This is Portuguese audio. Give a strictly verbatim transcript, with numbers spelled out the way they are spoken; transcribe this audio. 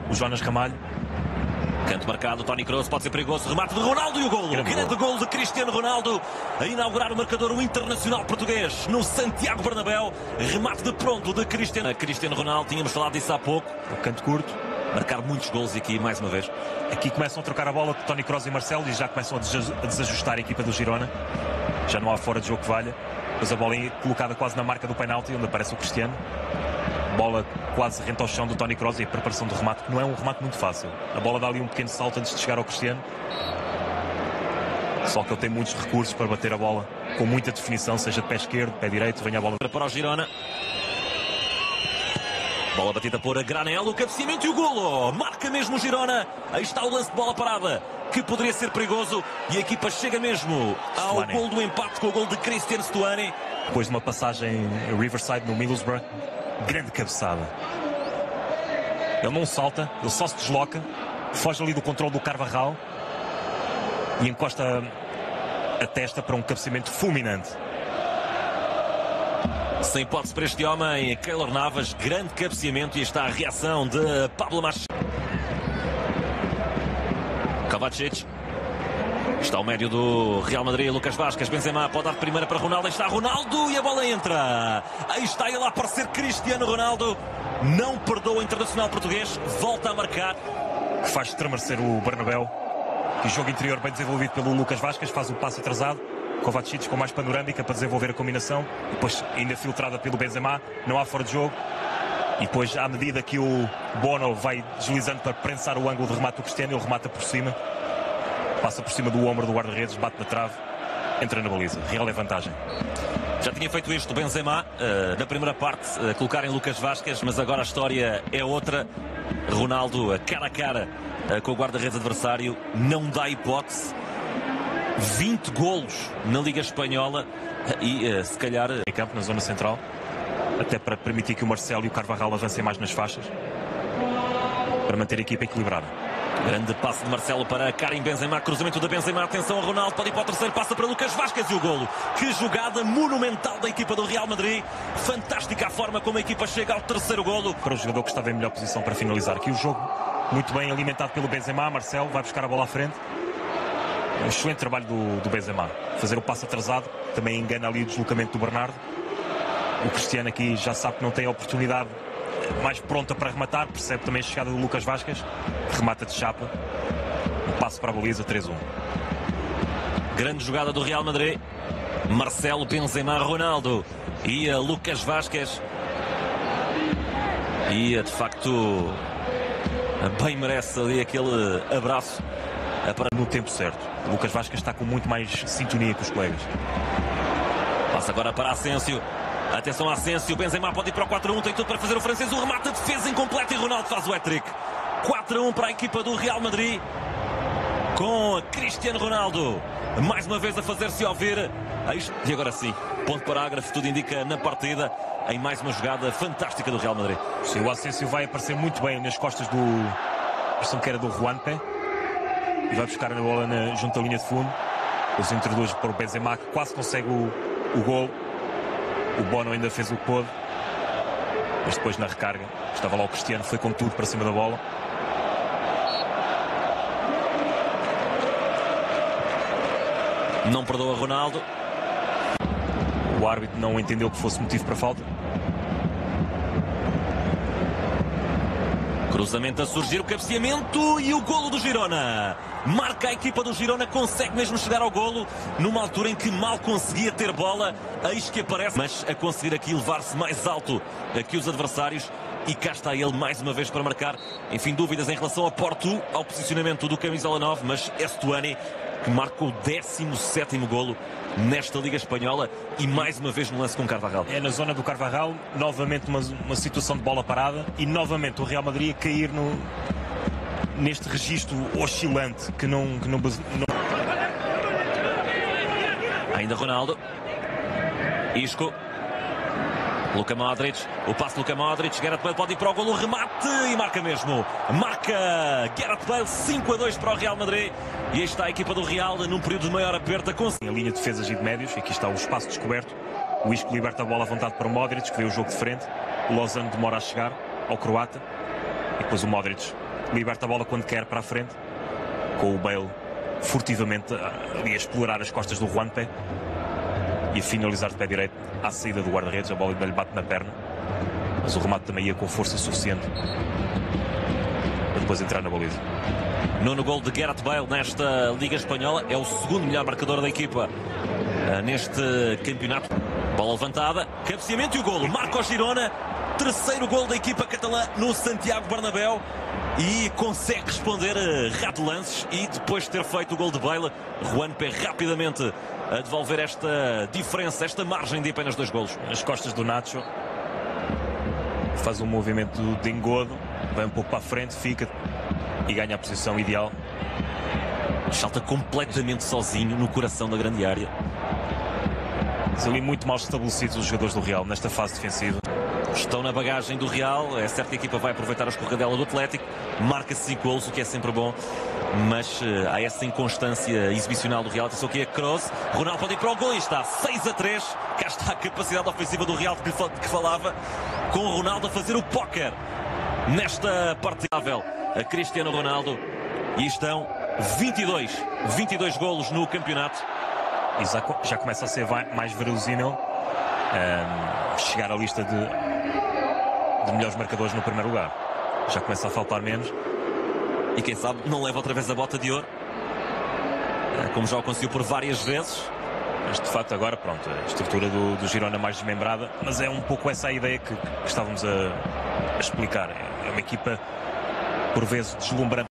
o Jonas Ramalho. Canto marcado, Toni Kroos, pode ser perigoso, remate de Ronaldo e o golo. Grande, Grande golo de Cristiano Ronaldo a inaugurar o marcador, o internacional português no Santiago Bernabéu. Remate de pronto de Cristiano. Cristiano Ronaldo, tínhamos falado disso há pouco. O canto curto. Marcar muitos golos aqui, mais uma vez. Aqui começam a trocar a bola com Toni Kroos e Marcelo e já começam a desajustar a equipa do Girona. Já não há fora de jogo que valha. Depois a bola é colocada quase na marca do penalti, onde aparece o Cristiano. Bola quase rente ao chão do Toni Kroos e a preparação do remate, que não é um remate muito fácil. A bola dá ali um pequeno salto antes de chegar ao Cristiano. Só que ele tem muitos recursos para bater a bola com muita definição, seja de pé esquerdo, pé direito, venha a bola para o Girona. Bola batida por Granello, o cabeceamento e o golo. Marca mesmo o Girona. Aí está o lance de bola parada, que poderia ser perigoso. E a equipa chega mesmo ao Stuani. Gol do empate com o gol de Cristiano Stuani. Depois de uma passagem Riverside no Middlesbrough, grande cabeçada. Ele não salta, ele só se desloca, foge ali do controle do Carvajal e encosta a testa para um cabeceamento fulminante. Sem hipótese para este homem, Keylor Navas, grande cabeceamento, e está a reação de Pablo Machado. Kovacic. Está o médio do Real Madrid, Lucas Vázquez, Benzema, pode dar de primeira para Ronaldo, aí está Ronaldo e a bola entra. Aí está ele a aparecer, Cristiano Ronaldo. Não perdoa o internacional português, volta a marcar. Que faz estremecer o Bernabéu. E o jogo interior bem desenvolvido pelo Lucas Vázquez, faz um passo atrasado. Kovacic com mais panorâmica para desenvolver a combinação. Depois ainda filtrada pelo Benzema, não há fora de jogo. E depois, à medida que o Bono vai deslizando para prensar o ângulo de remate do Cristiano, ele remata por cima. Passa por cima do ombro do guarda-redes, bate na trave, entra na baliza. Real é vantagem. Já tinha feito isto o Benzema uh, na primeira parte, uh, colocar em Lucas Vázquez, mas agora a história é outra. Ronaldo, uh, cara a cara uh, com o guarda-redes adversário, não dá hipótese. vinte golos na Liga Espanhola uh, e uh, se calhar... Uh... Em campo, na zona central, até para permitir que o Marcelo e o Carvajal avancem mais nas faixas, para manter a equipa equilibrada. Grande passe de Marcelo para Karim Benzema, cruzamento da Benzema, atenção a Ronaldo, pode ir para o terceiro, passa para Lucas Vázquez e o golo. Que jogada monumental da equipa do Real Madrid, fantástica a forma como a equipa chega ao terceiro golo. Para o jogador que estava em melhor posição para finalizar aqui o jogo, muito bem alimentado pelo Benzema, Marcelo vai buscar a bola à frente. Um excelente trabalho do, do Benzema, fazer o passo atrasado, também engana ali o deslocamento do Bernardo. O Cristiano aqui já sabe que não tem a oportunidade mais pronta para rematar, percebe também a chegada do Lucas Vázquez, remata de chapa, um passo para a baliza, três a um. Grande jogada do Real Madrid, Marcelo, Benzema, Ronaldo e a Lucas Vázquez, e de facto bem merece ali aquele abraço para... no tempo certo. O Lucas Vázquez está com muito mais sintonia com os colegas. Passa agora para Asensio. Atenção a Asensio, Benzema pode ir para o quatro a um, tem tudo para fazer o francês, o remate, a defesa incompleta e Ronaldo faz o hat-trick. quatro a um para a equipa do Real Madrid, com Cristiano Ronaldo mais uma vez a fazer-se ouvir. E agora sim, ponto parágrafo, tudo indica na partida, em mais uma jogada fantástica do Real Madrid. Sim, o Asensio vai aparecer muito bem nas costas do... a versão que era do Juanpe, e vai buscar a bola na... junto à linha de fundo. Os introduz para o Benzema, que quase consegue o, o gol. O Bono ainda fez o que pôde, mas depois na recarga estava lá o Cristiano, foi com tudo para cima da bola. Não perdoa Ronaldo. O árbitro não entendeu que fosse motivo para falta. Cruzamento a surgir, o cabeceamento e o golo do Girona. Marca a equipa do Girona, consegue mesmo chegar ao golo numa altura em que mal conseguia ter bola. Eis que aparece, mas a conseguir aqui levar-se mais alto que os adversários. E cá está ele mais uma vez para marcar. Enfim, dúvidas em relação a Porto, ao posicionamento do camisola nove, mas é Stuani que marca o décimo sétimo golo nesta Liga Espanhola e mais uma vez no lance com Carvajal. É na zona do Carvajal, novamente uma, uma situação de bola parada e novamente o Real Madrid a cair no, neste registro oscilante que não, que não, não... Ainda Ronaldo. Isco. Luka Modric, o passe de Luka Modric, Gareth Bale pode ir para o golo, remate e marca mesmo. Marca Gareth Bale, cinco a dois para o Real Madrid. E aí está a equipa do Real num período de maior aperta. Com... A linha de defesas e de médios, aqui está o espaço descoberto. O Isco liberta a bola à vontade para o Modric, que vê o jogo de frente. O Lozano demora a chegar ao croata. E depois o Modric liberta a bola quando quer para a frente, com o Bale furtivamente a explorar as costas do Juanpe e a finalizar de pé direito à saída do guarda-redes. A bola ainda lhe bate na perna, mas o remate também ia com força suficiente para depois entrar na baliza. Nono gol de Gareth Bale nesta Liga Espanhola, é o segundo melhor marcador da equipa neste campeonato. Bola levantada, cabeceamento e o golo. Marca o Girona, terceiro gol da equipa catalã no Santiago Bernabéu, e consegue responder rápido lances e depois de ter feito o gol de Bale, Juanpe rapidamente a devolver esta diferença, esta margem de apenas dois golos. As costas do Nacho, faz um movimento de engodo, vai um pouco para a frente, fica e ganha a posição ideal. Salta completamente sozinho no coração da grande área. Mas ali muito mal estabelecidos os jogadores do Real nesta fase defensiva. Estão na bagagem do Real, é certo que a equipa vai aproveitar a escorregadela do Atlético, marca-se cinco golos, o que é sempre bom, mas uh, há essa inconstância exibicional do Real. Atenção aqui a Kroos, Ronaldo pode ir para o gol e está seis a três, cá está a capacidade ofensiva do Real de que falava, com o Ronaldo a fazer o póquer nesta partida. A Cristiano Ronaldo, e estão vinte e dois, vinte e dois golos no campeonato. E já, já começa a ser mais verosímil um, chegar à lista de, de melhores marcadores no primeiro lugar. Já começa a faltar menos. E quem sabe não leva outra vez a bota de ouro, como já o conseguiu por várias vezes. Mas de facto agora, pronto, a estrutura do, do Girona mais desmembrada, mas é um pouco essa a ideia que, que estávamos a, a explicar. É uma equipa por vezes deslumbrante.